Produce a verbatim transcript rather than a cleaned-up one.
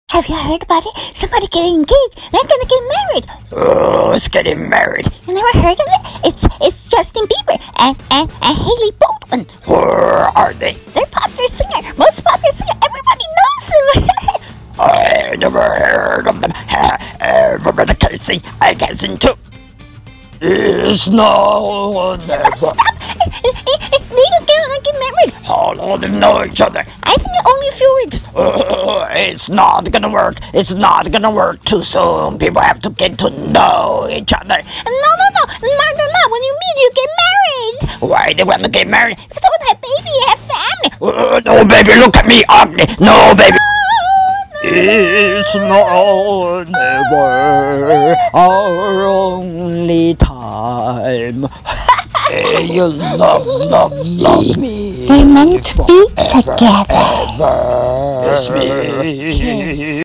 Have you heard about it? Somebody getting engaged. They're gonna get married. Oh, it's getting married. You never heard of it? It's it's Justin Bieber and and, and Hailey Baldwin. Where are they? They're popular singer. Most popular singer. Everybody knows them. I never heard of them. Everybody can sing. I can sing too. It's no Stop, stop. They don't get, get married. How long they know each other? I think only a few weeks. Uh, it's not gonna work. It's not gonna work too soon. People have to get to know each other. No, no, no. Marla, when you meet, you get married. Why they want to get married? Because they want to have baby, have family. Uh, no, baby, look at me, ugly. No, baby. No, no. It's not never our only time. Hey, you love, love, love me. We're meant to be forever, together. Ever. It's me. Yes.